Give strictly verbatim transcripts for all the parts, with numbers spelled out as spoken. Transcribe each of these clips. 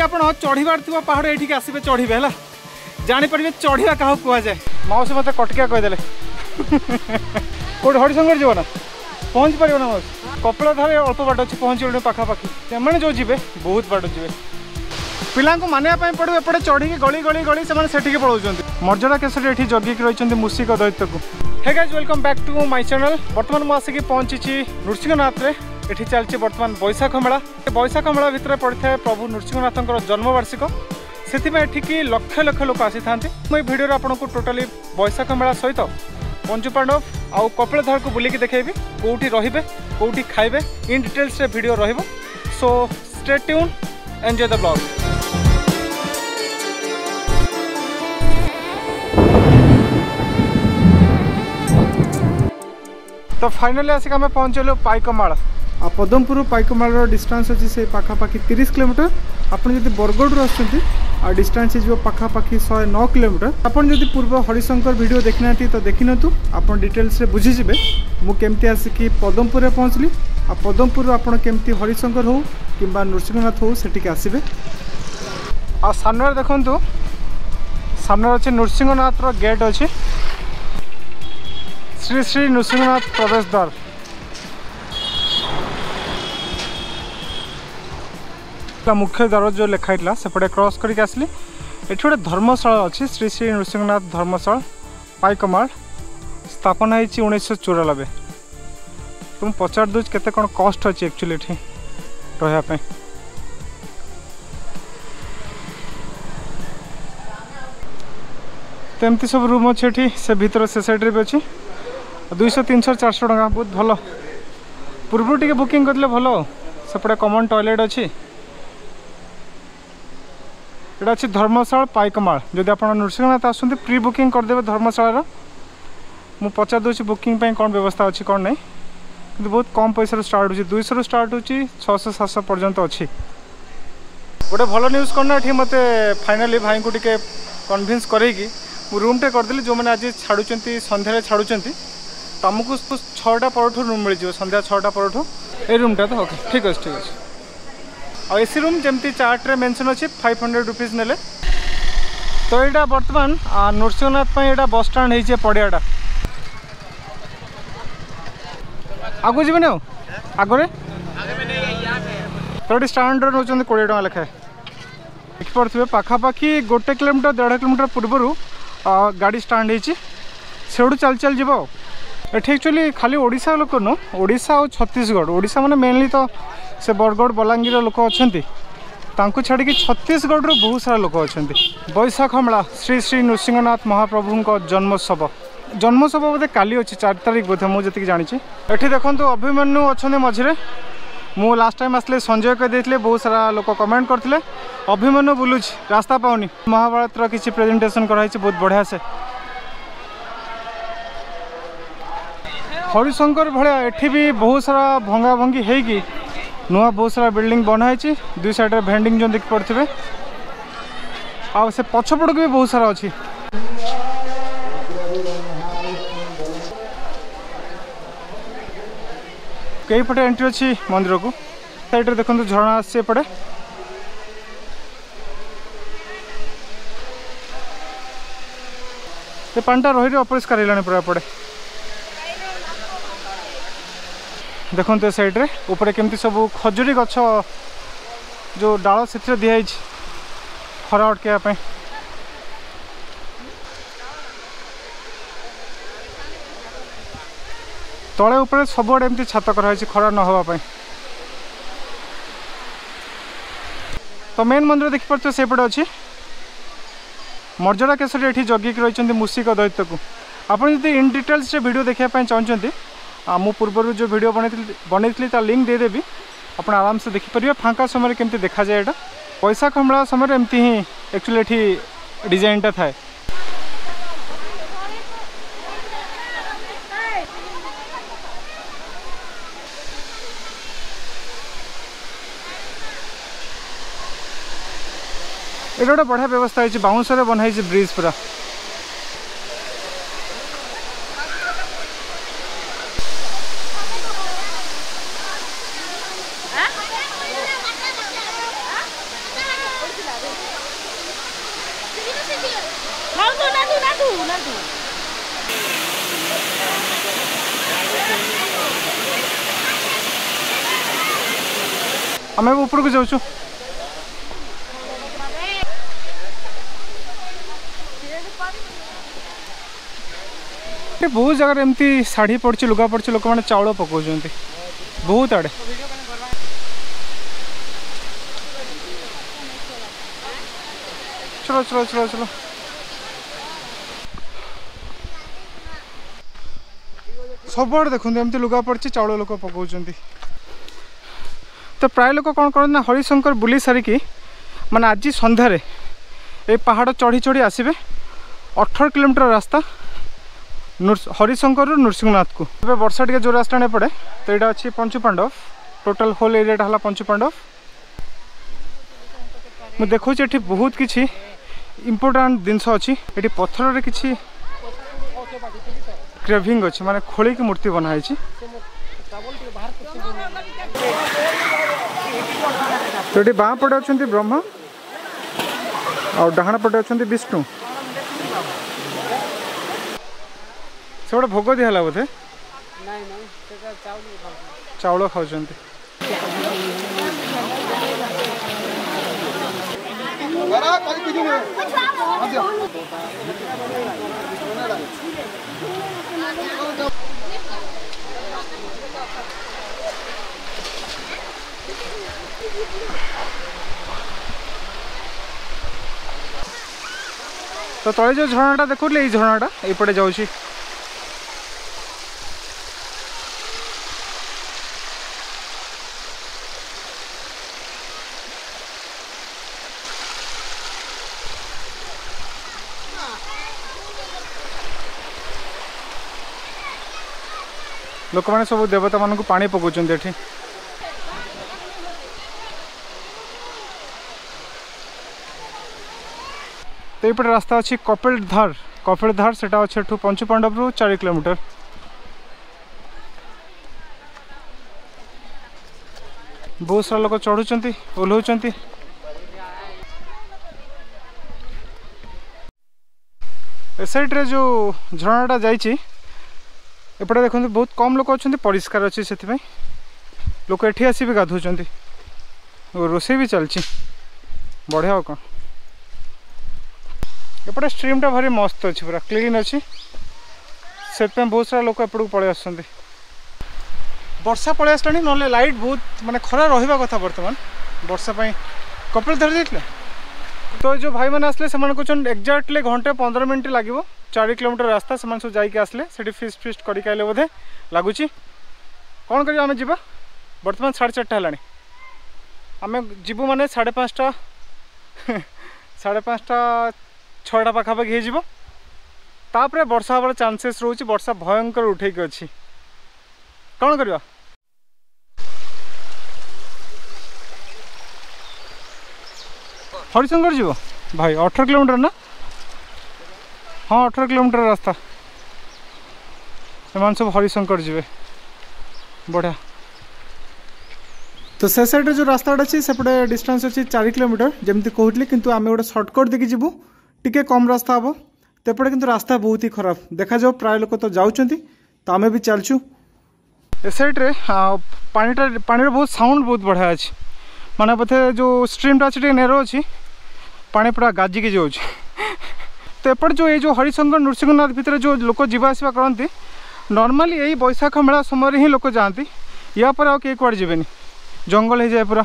आप चढ़ार थी पहाड़ ये आसवे चढ़े है जापर चढ़ा क्या कह जाए मौसी मत कटकिया कहीदे कौट हरिशंकर जीव ना पहुँच पार ना मौसी कपिल धारे अल्प बाट अच्छे पहुँचे पाखापाखि से जो जी बहुत बाट जी पिला मानवाई पड़ो एपटे चढ़ी गली गली गली से पलाऊँ मर्यादा केसरी ये जगिक रही मूषिक दैत्य को। Hey guys welcome back to my channel. बर्तमान मुझे पहुंची नृसिंहनाथ रे एठी चलती बर्तमान बैशाख मेला। बैशाख मेला भितर पड़ता है प्रभु नृसिंहनाथ जन्मवार्षिक से लक्ष लक्ष लोक आसी था। मुझे भिडियो आपको टोटाली बैशाख मेला सहित पंचु पांडव आउ कपिलधार को बुलिकी देखेबी कौटी रहिबे कौटी खाइबे इन डिटेल्स रे वीडियो रहिबो। So stay tune enjoy the blog. तो फाइनली आसिक आम पहुँचलु पाइकमाल आ पदमपुर पाइकमाल डिस्टेंस अच्छी से पाखापाखि तीस किलोमीटर। आपड़ जब बरगढ़ आ डिस्टेंस हो पाखापाखि शहे नौ किलोमीटर। आपड़ जब पूर्व हरिशंकर वीडियो देखना तो देखी नु आप डिटेल्स बुझीजे मुझे आसिक पदमपुर पहुँचली आ पदमपुर आपड़ केमती हरिशंकर हो कि नृसिंहनाथ हो से आसबे। आ सामने देखु सामने अच्छे नृसिंहनाथ गेट अच्छी श्री श्री नृसिंहनाथ प्रवेश द्वार। मुख्य द्वार जो लिखाई सेपटे क्रॉस करके आसली ये गोटे धर्मशाला अच्छी श्री श्री नृसिंहनाथ धर्मशाला पाइकमाल स्थापना होती उन्नीस चौरानबे। तुम पचार दूच केते कौन कस्ट अच्छी एक्चुअली ये रहा तो एमती सब रूम अच्छे से भीतर से साइड भी अच्छी दुईश तीन सौ चार सौ टका बहुत भल पूर्व टे बुकिंग करले भल सेपटे कमन टॉयलेट अच्छी यहाँ अच्छी धर्मशाला पाइकमाल। जब आप नृसिंहनाथ आसते प्री बुकिंग करदे धर्मशाला मु पचार दूसरी बुकिंग पे कौन व्यवस्था अच्छी कौन नहीं कि बहुत कम पैसा स्टार्ट हो दुईश रु स्टार्ट हो छः सात सौ पर्यंत अच्छी। गोटे भल न्यूज करना ये मत फाइनाली भाई को टे कन्भिन्स करेगी रूम टे करदेली जो मैंने आज छाड़ुं सन्ध्या छाड़ुं तो आमको छटा पर रूम मिल जाए सन्ध्या छटा पर ये रूमटा तो ओके ठीक अच्छे ठीक अच्छे। और एसी रूम जमती चार्ट रे मेंशन अच्छी फाइव हंड्रेड रुपीज ने तो यहाँ बर्तमान नृसिंहनाथ यहाँ बस स्टाण हो पड़ियाटा आगु जी आगे तो ये स्टाण नौ कोड़े टाँग लेखाए देखिपे पाखापाखि गोटे किलोमीटर देढ़ किलोमीटर पूर्वर गाड़ी स्टाण हो चल चल जीव एठी एक्चुअली खाली ओडिशा लोक नु ओडिशा और छत्तीसगढ़ ओडिशा माने मेनली तो से बरगढ़ बलांगीर लोक अच्छे तांको छाड़ी कि छत्तीसगढ़ रो बहुत सारा लोक अच्छे। बैशाख मेला श्री श्री नृसिंहनाथ महाप्रभु जन्मोत्सव जन्मोत्सव बोधे काली अच्छी चार तारीख बोधे मुझे जानी एठी देखो अभिमन्यु अच्छे मझे मु लास्ट टाइम आसले संजय कह देते बहुत सारा लोक कमेंट करते अभिमन्यु बुलूच रास्ता पाऊनी महाभारत किसी प्रेजेंटेशन कराई बहुत बढ़िया से हरिशंकर भाया एठी भी बहुत सारा भंगा भंगी होगी नुआ बहुत सारा बिल्डिंग बनाई दुई साइड रे भेंडिंग जो देख पड़े आ से पछपड़ भी बहुत सारा अच्छी। कई पटे एंट्री अच्छी मंदिर को साइड रे देखो झरणा आसे पड़े पानी रही अपरिष्कार है पूरा पड़े देखो तो साइड रे ऊपर केमती सब खजुरी गछ जो डाल से दिखाई खरा अटकवाई तले ऊपर सबुआड़े एमती छात कराई खरा न होगा। तो मेन मंदिर देखिपे सेपटे अच्छी मर्यादा केसरी ये जगिक रही मूषिक दैत्य को। आपड़ जब इन डिटेल्स वीडियो देखापी चाहते मु पूर्व जो वीडियो बनई ता लिंक देदेवी आप आराम से देखिपारे फांका समय केमती देखा जाए। यहाँ बैशाख मेला समय एमती ही एक्चुअली ये डिजाइनटा थाए। ये गोटे बढ़िया व्यवस्था है बाउंस बनाई ब्रिज पूरा आम ऊपर को जाऊँ बहुत जगह एमती शाढ़ी पड़ी लुगा पड़ी लोक मैंने चाउल पकाउं बहुत आड़े चलो चलो चलो चलो सब आड़े देखते एमती लुगा पड़ी चाउल लोक पकाउं तो प्राय लोक कौन करते ना हरिशंकर बुली सारिकी माने आज संध्यारे ये पहाड़ चढ़ी चढ़ी आसबे अठारह किलोमीटर रास्ता हरिशंकर नृसिंहनाथ को ए वर्षा टे जो रास्ता पड़े तो यहाँ अच्छी Panchu Pandav total whole area है पंचु पांडव मुझे देखो ये बहुत किसी इम्पोर्टाट जिनस अच्छी ये पत्थर रे किसी क्रेविंग अच्छी माने खोल की मूर्ति बनाई तो ये बाँ पटे अच्छा ब्रह्मा और डाहाण पटे अच्छा विष्णु से गोटे भोग दिहला बोधे चाउल खाऊ तो तले जो झरणाटा देखुले ये झरणाटा एपटे जाऊँगी लोक मैंने सब देवता मान को पानी पकाउं ये तो ये रास्ता अच्छी कपिल धार कपिल धार से अच्छे पंचु पांडव रु चार किलोमीटर बहुत सारा लोग चढ़ुंट ओह्लौंट ए साइड रे जो झरणाटा जाइए एपटे देखते बहुत कम लोग अच्छा परिष्कार अच्छी से लोक एठी आसी भी गाधुंट रोसे भी चलती बढ़िया कौन एपटे स्ट्रीमटा भारी मस्त अच्छी पूरा क्लीन अच्छी से बहुत सारा लोक एपट को पलि आस वर्षा पलि आसला ना लाइट बहुत माने खरा रहा कथा बर्तमान वर्षा कपिल धर जाइए तो जो भाई मैंने आसले से एक्जाक्टली घंटे पंद्रह मिनट लगे चार किलोमीटर रास्ता से सब जाइए आसले से फिस्ट फिस्ट करके बोधे लगुच कौन कर आम जा बर्तमान साढ़े चार्टा है आम जीवु माने साढ़े पाँचटा साढ़े पाँचटा छटा पाखापाखि होपर वर्षा हबार चांसेस रोच वर्षा भयंकर उठे अच्छी कौन करवा हरिशंकर जीव भाई अठारह किलोमीटर ना हाँ अठारह किलोमीटर रास्ता एम सब हरिशंकर जीवे बढ़िया तो से साइड जो रास्ता अच्छी सेपटे डिस्टेंस अच्छी चार किलोमीटर जमी कहली किंतु आम गोटे सर्टकट देखी जीवु टिके कम रास्ता हम तेपटे किंतु रास्ता बहुत ही खराब देखा जाओ प्राय लोक तो जाऊँच तो आम भी चलचु ए साइड्रे पानीटा पानी बहुत साउंड बहुत बढ़िया अच्छी माने बोधे जो स्ट्रीमटा अच्छी नेरो अच्छी पानी पूरा गाजिकी जाऊँ तो एपट जो ये जो हरिशंकर नृसिंहनाथ भितर जो लोक जावासवा करती नॉर्मली यही बैशाख मेला समय ही लोक जाती या पर आउ कई कुआड़े जीवेनी जंगल हो जाए पूरा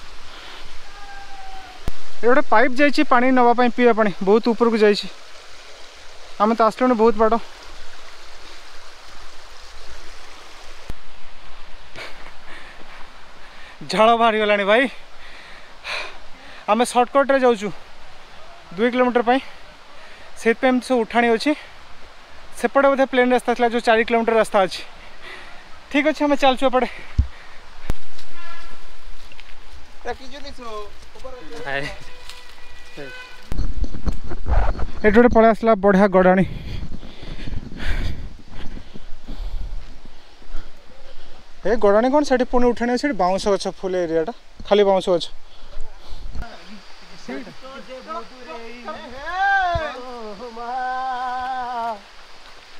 ये गोटे पाइप जाइए पानी नापी पीवा पानी बहुत ऊपर को जाइए आम तो आसलुँ बहुत बाड़ झाड़ बाहरी गलानी भाई आम सर्टकट्रे जाऊँ दुई किलोमीटर पर से सब उठाणी अच्छी सेपटे बोधे प्लेन रास्ता था जो चार किलोमीटर रास्ता अच्छी ठीक अच्छे आम चलचु एपटे ये गोटे पलि आसला बढ़िया गड़ाणी ए गड़ाणी कौन से पुणी उठाणी अच्छे बाउंस गछ फुल एरियाटा खाली बाउंस गछ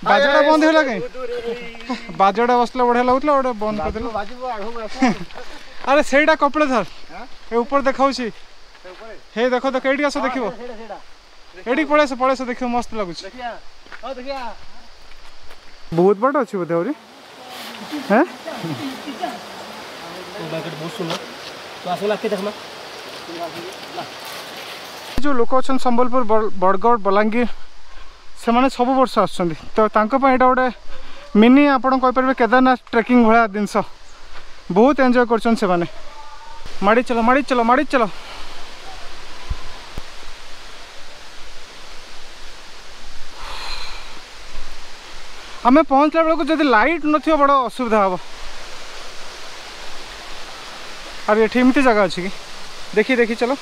बाजड़ा बंद होला कहीं बाजड़ा बसला बढ़िया लगुला गोटे बंद कर देला अरे सेटा कपिलधर ए ऊपर देखाउछि हे देखो देख एडी आसो देखिबो एडी पळे से पळे से देखियो मस्त लागुछि देखिया ओ देखिया बहुत बड़ अछि बोधे औरी हैं ओ बाकेट बहुत सुनो तो आसला के देखमा जो लोक अच्छा संबलपुर बरगढ़ बलांगीर से माने सब वर्ष आसुँच तो यहाँ गोटे मिनी आपड़ कहींपारे केदारनाथ ट्रेकिंग भाया जिनस बहुत एंजॉय कर माड़ी चलो माड़ी चलो माड़ी चलो आम पहुँचला बेलू जब लाइट न बड़ असुविधा हम अरे ये एमती जगह अच्छी कि देखी देखी चलो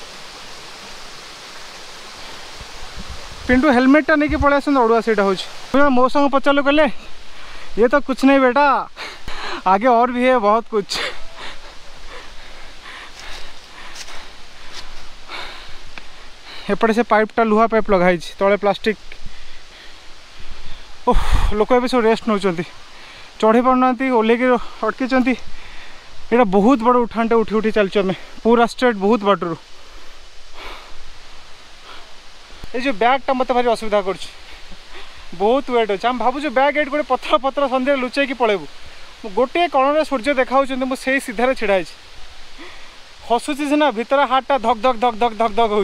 पिंटू हेलमेट टा नहीं पड़े आस अड़ुआ सीटा हो मो संग पचारू कहले ये तो कुछ नहीं बेटा आगे और भी है बहुत कुछ एपटे से पाइप टा लुहा पाइप लगाई तले प्लास्टिक ओह लोक ए सब रेस्ट नौ चढ़ी पारना ओल्ल अटकी यहाँ बहुत बड़ उठानटे उठी उठी चलचु आम पूरा स्ट्रेट बहुत बाटरू ये जो बैग टा मत भारी असुविधा कर बहुत वेट अच्छे आम भावुँ बैग एट गोटे पथर पथर सन्ध्या लुचेक पलैबू गोटे कण सूर्य देखा मुझे सीधार छिड़ा हसुची सीना भितर हार्टा धक धक धक धक धक धक हो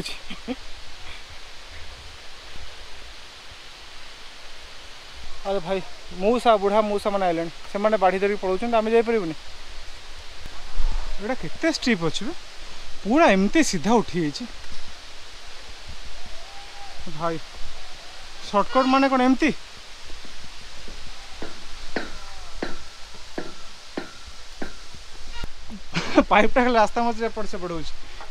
अरे भाई मऊसा बुढ़ा मऊसा मैंने आइले से मैंने बाढ़ी धरिक पलाऊँ आम जापरूनी यहाँ केते स्ट्रीप अच्छे पूरा एमती सीधा उठी जाइए भाई शॉर्टकट माने कौन एमती पाइप टा रास्ता मझे एपट से पड़ो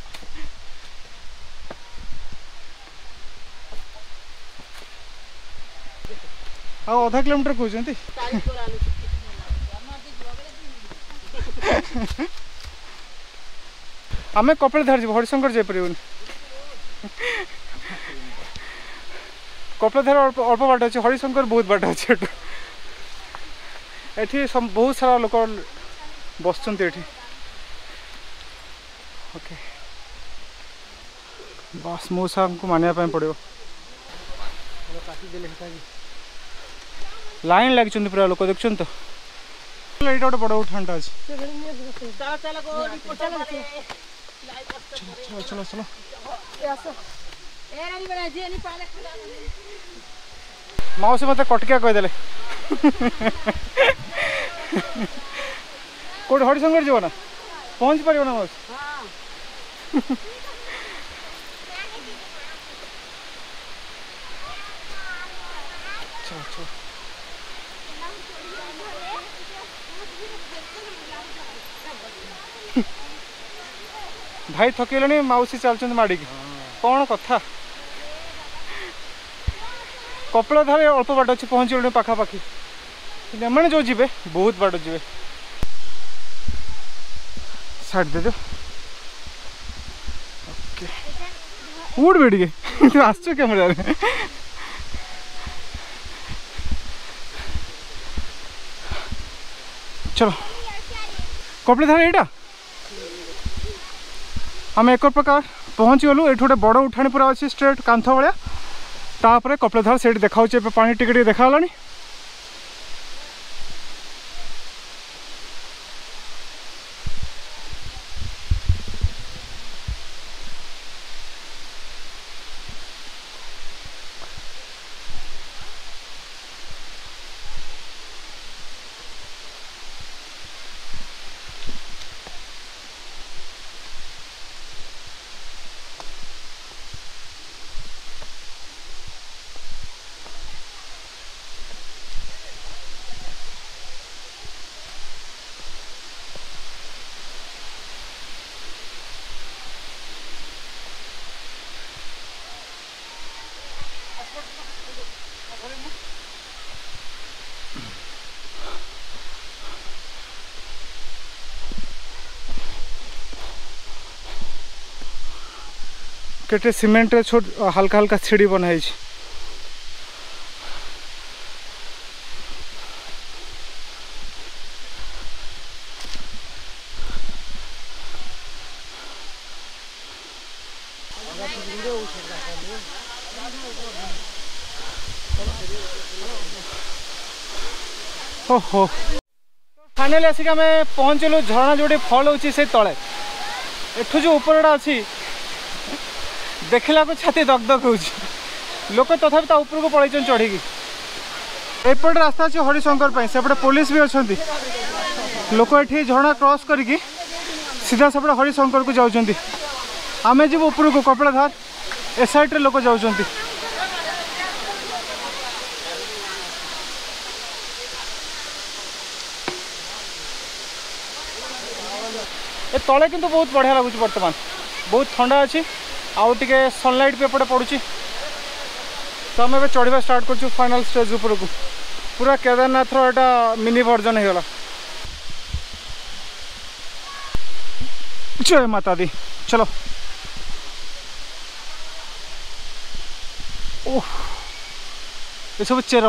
आधा किलोमीटर कहते आम कपिलधार जी हरिशंकर जापरूनी कपिलधार अल्प अल्प बाट अच्छे हरिशंकर बहुत बाट अच्छे एठी बहुत सारा लोक बस ओके बस मऊसा को मानिया पड़ो लाइन लगी पूरा लोक देख तो ये गोटे बड़ उठानटा अच्छे चलो चलो चलो मौसी मत कटकिया कहीदे कौट हरिशंकर जीव ना पहुँच पार ना मौसी चलो चलो भाई थकिले मौसी चलते माड़ी कौन कथा कपिलधार अल्प बाट अच्छे पहुँच गए पाखापाखि मैंने जो जी बहुत बाट जी साइड दे दो ओके उड़ बेटे तू आस कैमेरा चलो कपिलधार यहाँ आम एक प्रकार पहुँची गलु ये गोटे बड़ उठाणी पूरा अच्छी स्ट्रेट कांथ भाया तापर कपिलधार से देखा पानी टिके देखा केटे सीमेंट रे छोट हल्का हल्का सीढ़ी बनाई ओहो फाइनाली आसिक आम पहुँचलु झरणा जो फल हो तले एठू जो उपरटा अच्छी देखला को छाती दगदग हो लोक तथा ऊपर को पलैन चढ़ी एपटे रास्ता अच्छे हरिशंकर सेपटे पुलिस भी अच्छा लोक ये झरणा क्रॉस करके सीधा सेपटे हरिशंकर को जाऊँ आम जीव ऊपर को कपिलाधार ए साइड लोक जाऊँ ए तले किंतु बहुत बढ़िया लगुच बर्तमान बहुत ठंडा अच्छी आउ टे सनलाइट भी एपटे पड़ुची तो आम ए चढ़ा स्टार्ट कर फाइनल स्टेज ऊपर को पूरा केदारनाथ एटा मिनी वर्जन होगा। जय माता दी चलो ओह ये सब चेर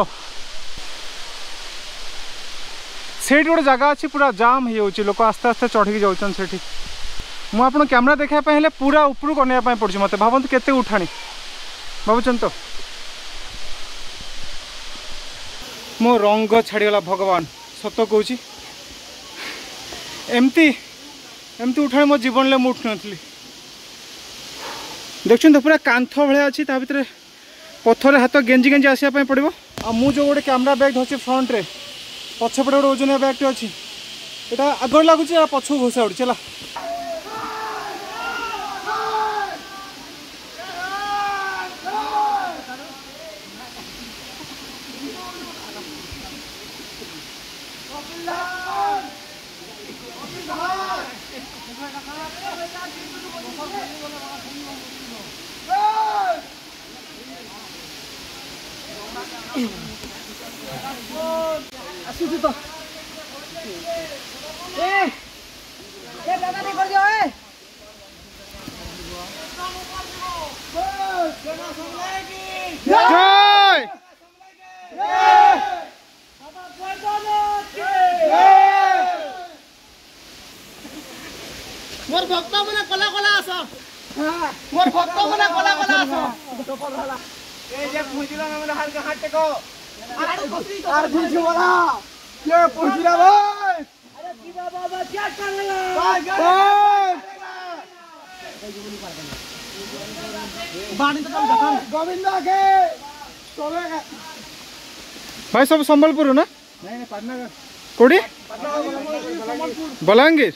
से गोटे जगह अच्छी पूरा जाम हो लोक आस्ते आस्ते चढ़ी जाऊँ से मुझे कैमेरा देखापी हेल्ले पूरा ऊपर को अनाई पड़ी मत भावत केते उठाणी भावुन तो मो रंग छाड़गला भगवान सत कौच एमती एमती उठाणी मो जीवन में उठु नी देखुन तो पूरा कांथ भाया अच्छी भितर पथर हाथ गेंजी गेंजी आसापी पड़ो आ मु जो गोटे कैमेरा बैग धरती फ्रंट रे पछपटे गोटे ओजनिया बैग टे अच्छी यहाँ आगर लगुच पछ घोषा उड़ी चला आसुची तो ए ए दादा नहीं कर दियो ए जय मोर भक्त मने कला कला आस मोर भक्त मने कला कला आस ए जे पूजिला मने हाथ हाथ टेको अरे पूछी वाला ये पूछिला भाई अरे किबा बाबा क्या कर रहा है बाणी तो कम देखा गोविंदा के चलेगा भाई सब संबलपुर ना नहीं नहीं पाटनागढ़ कोडी बलांगीर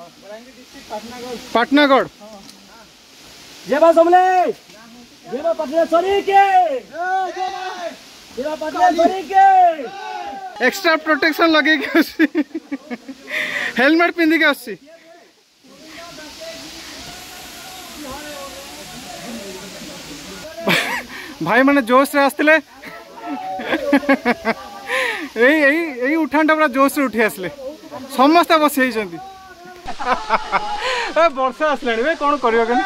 पाटनागढ़ जय बा समले जय बा पटनेश्वरी के जय बा पटनेश्वरी के एक्स्ट्रा प्रोटेक्शन लगे के हेलमेट पिंदी के आसी भाई माने जोश रे आसले यही यही यही उठान पूरा जोश रे उठी आसले समस्त बसी जाइछंती ए वर्षा आसलाणी बे कोन करियो के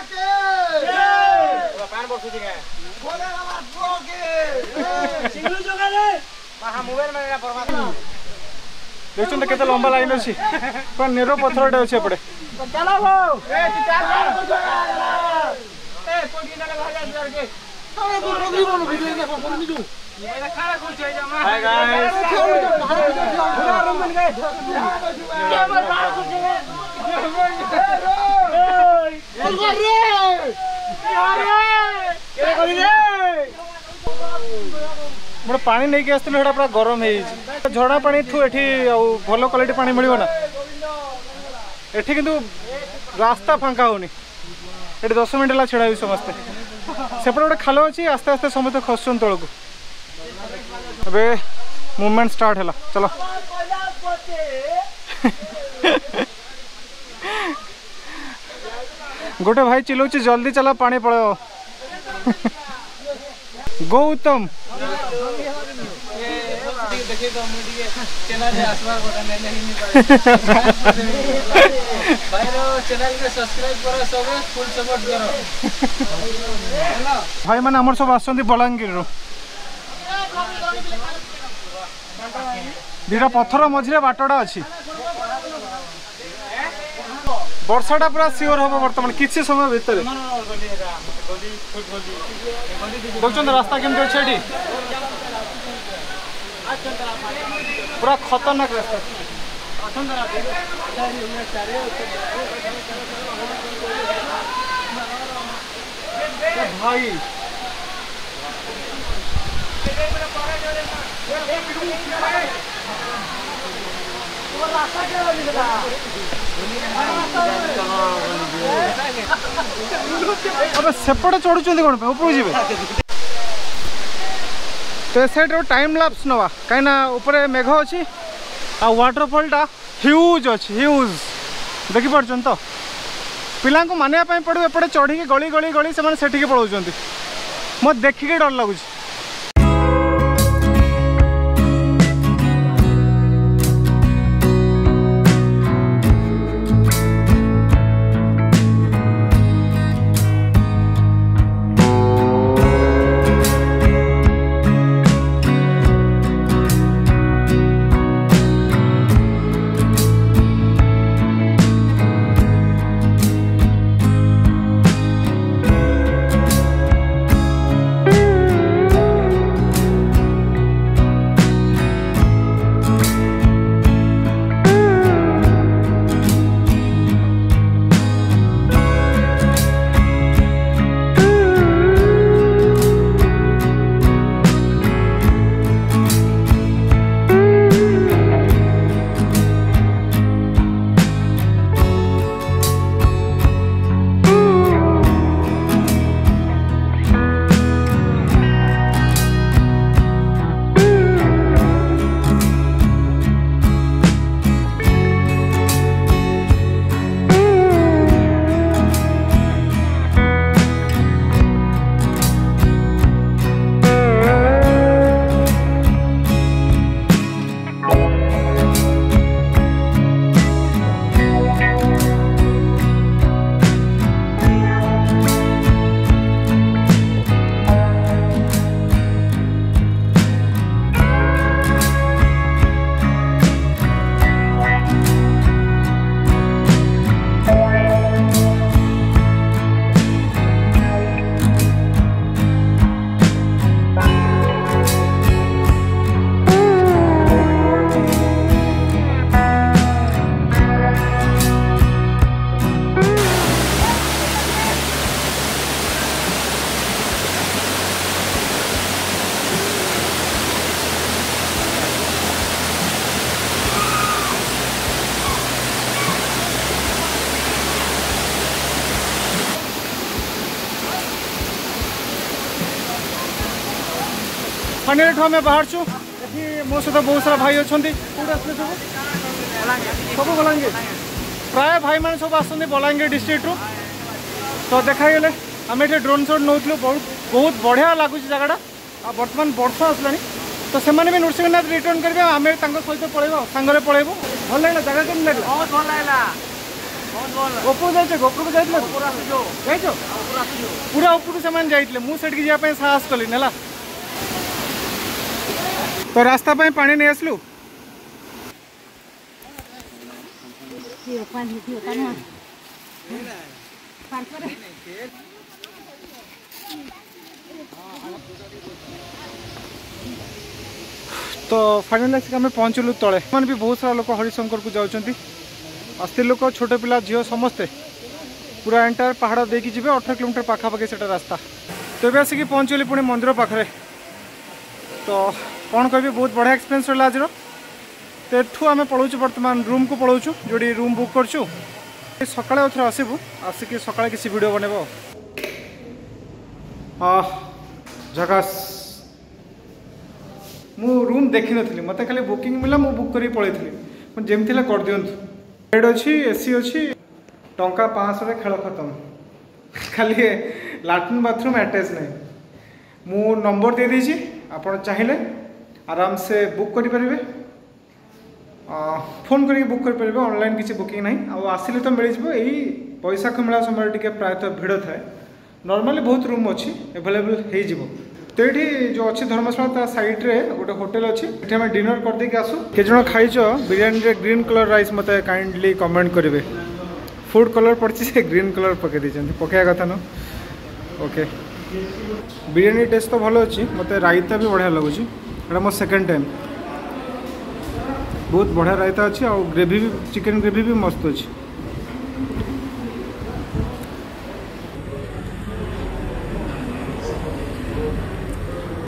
पान बसुची के बोले बाबा को के सिंगलु जगह रे महा मोबाइल में ना परमात्मा देखछन त केते लंबा लाइन अछि पर नेरो पत्थरटे अछि एपडे चलो हो ए तू चार ए कोई दिन लगा जा जोर के अरे बोलो भी बोलो वीडियो में फोन नहीं दू ये खाना कुछ है जमा हाय गाइस पूरा रूम बन गए ये मत बाहर कुछ है बोल कर रे यार के करी रे मोर पानी नहीं के आस्तले हेडा पूरा गरम हे झड़ा पानी थु एठी भलो क्वालिटी पानी मिलियो ना एठी किंतु रास्ता फांका होनी एठी दस मिनिट ला छेड़ा समस्ते सेपटे गोटे खाल अच्छी आस्ते आस्ते समस्त खसुन तौक अबे मूवमेंट स्टार्ट है चलो गोटे भाई चिल्लाउछि जल्दी चला पानी पड़ो गौतम भाई मैंने आमर सब आसती बलांगीर दीटा पत्थर मझे बाटटा अच्छी वर्षाटा पूरा सियोर हम बर्तमान किसी समय भितर देखते रास्ता केमती अच्छे पूरा खतरनाक रास्ता भाई अब सेपटे चढ़ुं कौन ऊपर जी तो साइड टाइम लैप्स नवा कहीं मेघ अच्छी आ वाटरफॉल टा ह्यूज अच्छी ह्यूज देखी पार्छन तो पिला मानिया पड़ो एपटे चढ़ी गली गली गली से पलाऊँ मत देखिए डर लगुच फाइनल आम बाहर छू मो सहित बहुत सारा भाई अच्छा सब बलांगीर प्राय भाई मैंने सब आस बलांगीर डिस्ट्रिक्ट रू तो देखागले आम ये ड्रोन शॉट नौ बहुत बहुत बढ़िया लगुच जगटा आ बर्तमान वर्षा आसला तो से भी नृसिंहनाथ रिटर्न करेंगे आम सहित पलैब सांगे पलैबू भल लगे जगह केम लगे बहुत भल लगे ऊपर जाइए ऊपर जाइए पूरा ऊपर से जाइए मुझे जावाई साहस कली ना तो रास्ता पे पानी नहीं आसलु तो फाइनल आम पहुँचलु तले मैंने भी बहुत सारा लोक हरिशंकर को जाऊँच स्त्री लोक छोट पिला झील समस्ते पूरा एंटायर पहाड़ देकी जी अठारह किलोमीटर पाखापाखि से रास्ता तो ये आसिक पहुँचली पुणी मंदिर पाखे तो कौन कह बहुत बढ़िया एक्सपीरियंस रहा आज तो एठू आम पलाऊँ बर्तमान रूम को पलाऊँ जो रूम बुक करूँ सकाଳେ थे आसबू आसिक सकाଳେ किसी वीडियो बनब हाँ झकास मु रूम देखी नी मत खाली बुकिंग मिला मु बुक कर पलैली जमी कर दिंतु बेड अच्छी एसी अच्छी टंका पाँच सौ खेल खत्म खाली लाट्रिन बाथरूम अटैच नहीं मु नंबर दे देछि आपण चाहिए आराम से बुक करें फोन करके बुक करें ऑनलाइन किसी बुकिंग नहीं आसिले तो मिल जाए यही पैसा मेला समय टी प्रायतः भिड़ थाए नॉर्मली बहुत रूम अच्छी एवेलेबल हो तो ये जो अच्छी धर्मशाला साइड रे गोटे होटेल अच्छी ये आम डिनर करदे आसू के जन खाइच बिरयानी रे ग्रीन कलर राइस मत काइंडली कमेंट करेंगे फूड कलर पड़ी से ग्रीन कलर पकई देते पकड़ा कथा न ओके बिरयानी टेस्ट तो भल अच्छी मत रायता भी बढ़िया लगुच एटा मो सेकेंड टाइम बहुत बढ़िया रायता अच्छी और ग्रेवी भी चिकेन ग्रेवी भी मस्त अच्छी।